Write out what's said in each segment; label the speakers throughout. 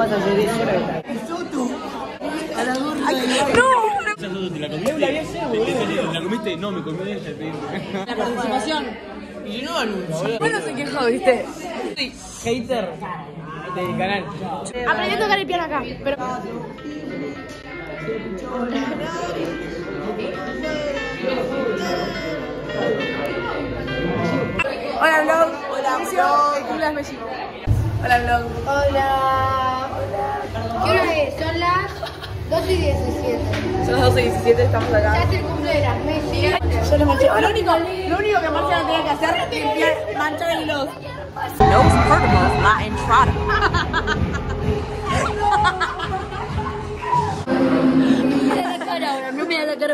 Speaker 1: talleres.
Speaker 2: A la gorda.
Speaker 1: No, ¿te la comiste? ¿La comiste? No, me comió ella.
Speaker 2: La participación. Y yo no anuncio.
Speaker 3: Bueno, se quejó, ¿viste?
Speaker 1: Sí. Hater del canal.
Speaker 3: Aprendí a tocar el piano acá, pero... Hola, vlog.
Speaker 2: Hola, vlog.
Speaker 3: El culo es Messi. Hola, vlog.
Speaker 4: Hola. ¿Qué hora es? Son las 12:17.
Speaker 3: Son las 12:17, estamos acá.
Speaker 4: Ya es el cumple de las Messi.
Speaker 3: Yo lo manché. Lo único que Marcia no tenía que hacer es limpiar, manchar el gloss.
Speaker 5: No portables, la entrada.
Speaker 4: Mira la cara ahora, no mira la cara.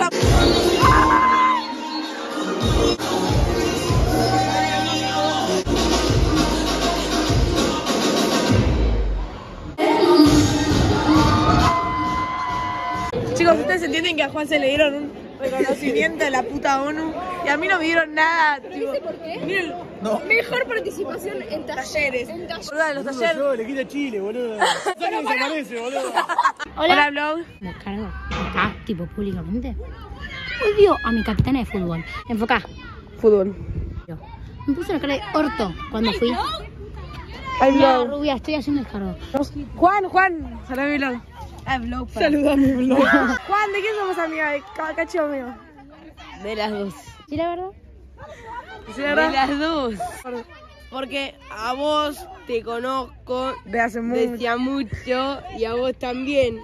Speaker 3: Chicos, ustedes entienden que a Juan se le dieron un reconocimiento de la puta ONU y a mí no me dieron nada.
Speaker 4: ¿Viste por qué? No. Mejor participación en
Speaker 3: Talleres.
Speaker 4: En talleres.
Speaker 3: Boluda, de los talleres.
Speaker 1: Yo le quita Chile, boludo. ¿Sabes que se parece, boludo?
Speaker 3: Hola, vlog.
Speaker 6: Me cargo acá, tipo públicamente. Odio a mi capitana de fútbol. Enfocá.
Speaker 3: Fútbol.
Speaker 6: Me puse la cara de orto cuando fui.
Speaker 3: Ay,
Speaker 6: Mira,
Speaker 3: vlog.
Speaker 6: rubia, estoy haciendo el cargo.
Speaker 3: Juan, saludá a mi vlog.
Speaker 2: Ah, vlog.
Speaker 3: Saludá a mi vlog. Juan, ¿de quién somos amigas? ¿De Cachi o mío?
Speaker 2: De las dos.
Speaker 6: ¿Sí, la verdad?
Speaker 3: ¿Sí, la verdad?
Speaker 2: De las dos. Porque a vos te conozco
Speaker 3: De hace mucho.
Speaker 2: desde mucho y a vos también.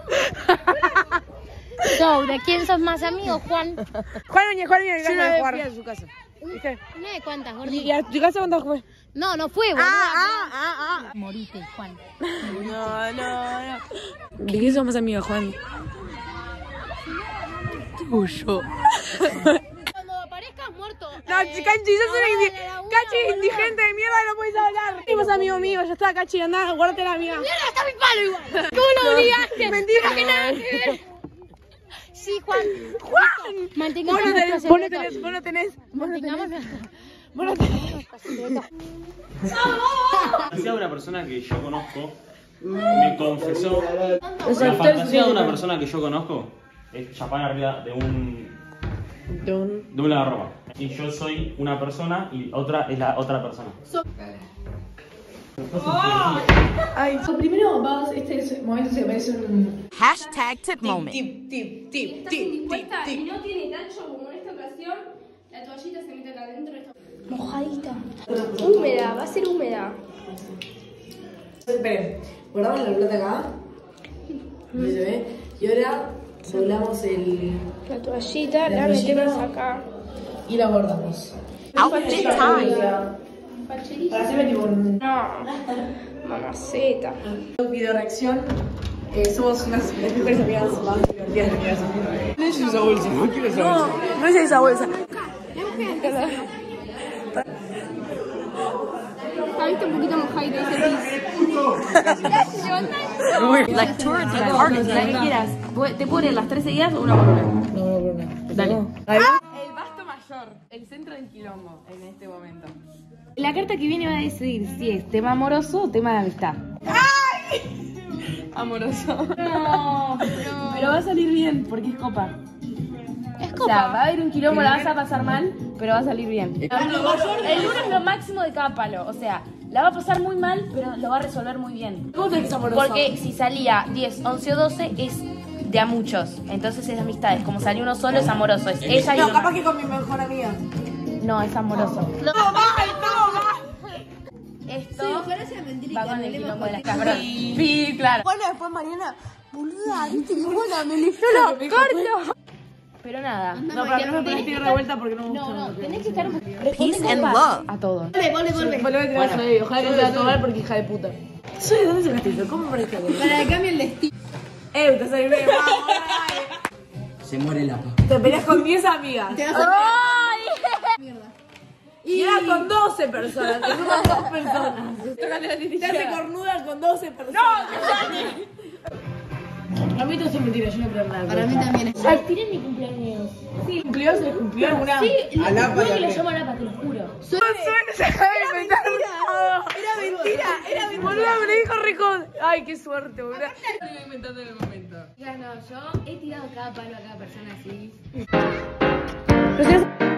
Speaker 6: So, ¿de quién sos más amigo, Juan?
Speaker 3: Juan Núñez, Juan Núñez,
Speaker 2: Yo
Speaker 3: casa
Speaker 2: una
Speaker 3: de
Speaker 2: vez
Speaker 3: jugar.
Speaker 2: fui a su casa.
Speaker 3: ¿Viste?
Speaker 6: Una de cuántas,
Speaker 3: ¿Y
Speaker 6: gordita.
Speaker 3: a tu casa cuánto fue?
Speaker 6: No, no fue, boludo.
Speaker 3: Ah.
Speaker 6: Morite, Juan.
Speaker 2: No.
Speaker 3: ¿De quién somos amigos, Juan?
Speaker 1: Tuyo.
Speaker 4: Cuando aparezcas muerto.
Speaker 3: No, Cachi, sos una Cachi, indigente de mierda, no puedes hablar. Somos amigos míos, ya está, Cachi, andá, guárdate la amiga.
Speaker 4: ¡Mira, está mi palo igual! ¿Cómo lo obligaste?
Speaker 3: Mentira.
Speaker 4: Que nada que ver.
Speaker 6: Sí, Juan.
Speaker 3: ¡Juan!
Speaker 6: Mantengamos
Speaker 3: Vos
Speaker 6: nuestro
Speaker 3: no
Speaker 6: secreto.
Speaker 3: tenés, vos no tenés.
Speaker 6: Mantengamos
Speaker 3: Vos no tenés.
Speaker 6: nuestro secreto.
Speaker 1: Fantasía de una persona que yo conozco me confesó. La fantasía de una persona que yo conozco es chapar arriba de un lavarropa. Y yo soy una persona y otra es la otra persona.
Speaker 3: Ay, primero vamos, este momento se parece un...
Speaker 5: Hashtag tip moment.
Speaker 3: Tip.
Speaker 4: Y no tiene tacho como en esta ocasión. La toallita se mete acá adentro. Mojadita. Húmeda, va a ser húmeda.
Speaker 2: Esperen, guardamos la plata acá. ¿Sí se ve? Y ahora doblamos
Speaker 4: La toallita la metemos acá.
Speaker 2: y la guardamos.
Speaker 5: Outfit time.
Speaker 4: Facherita.
Speaker 2: Para hacerme tipo un
Speaker 4: No. Mamaceta.
Speaker 3: video reacción. Somos unas mejores amigas más divertidas de mi vida.
Speaker 1: ¿Qué es esa bolsa? No quiero esa bolsa.
Speaker 3: No es esa bolsa.
Speaker 4: Está un poquito mojadita ese
Speaker 5: Lectura de cartas.
Speaker 2: la que quieras. ¿Te puedo leer las 3 seguidas o una por una?
Speaker 3: No.
Speaker 2: Dale.
Speaker 7: El basto mayor, el centro del quilombo en este momento.
Speaker 2: La carta que viene va a decidir si es tema amoroso o tema de amistad.
Speaker 7: Amoroso.
Speaker 2: No, pero va a salir bien porque es copa.
Speaker 6: Es
Speaker 2: O sea, va a haber un quilombo, la vas a pasar mal, pero va a salir bien. El 1 es lo máximo de cada palo. O sea, la va a pasar muy mal, pero lo va a resolver muy bien.
Speaker 3: ¿Cómo te es amoroso?
Speaker 2: Porque si salía 10, 11 o 12 es de a muchos. Entonces es de amistades. Como salió uno solo es amoroso. Es ella y
Speaker 3: No,
Speaker 2: uno
Speaker 3: capaz
Speaker 2: más.
Speaker 3: que con mi mejor amiga.
Speaker 2: No, es amoroso.
Speaker 3: No, mal.
Speaker 2: Esto va con el quilombo de las cabras. Sí, claro.
Speaker 3: Bueno, después Mariana, boluda, viste que buena, me eligió la corto.
Speaker 2: Pero nada.
Speaker 3: No, pero no me pones tierra de vuelta porque no me gusta.
Speaker 2: No, tenés que estar
Speaker 5: Peace and love.
Speaker 2: a todo.
Speaker 3: Volvé a tirar ojalá que no te va a tomar porque hija de puta. Soy de dónde sacaste eso, ¿cómo parece que?
Speaker 4: Para que cambie el destino.
Speaker 3: Te salí bien, vamos, dale.
Speaker 1: Se muere la paz.
Speaker 3: Te peleas con 10 amigas. Y era con 12 personas, te suman 2 personas. Te hace cornuda con 12 personas. ¡No! A mí todo es mentira, yo no creo en nada.
Speaker 4: Para mí también es.
Speaker 6: Ay, tienen mi cumpleaños.
Speaker 3: Sí, cumplió, se cumplió alguna.
Speaker 6: Sí,
Speaker 1: A la
Speaker 6: juro que lo llamo a Lapa, te lo juro.
Speaker 3: Era mentira, era mentira. Boluda, me lo dijo rico. Ay, qué suerte, boludo.
Speaker 7: Lo iba inventando en el momento.
Speaker 2: Ya no, yo he tirado cada palo a cada persona así.
Speaker 3: Pero si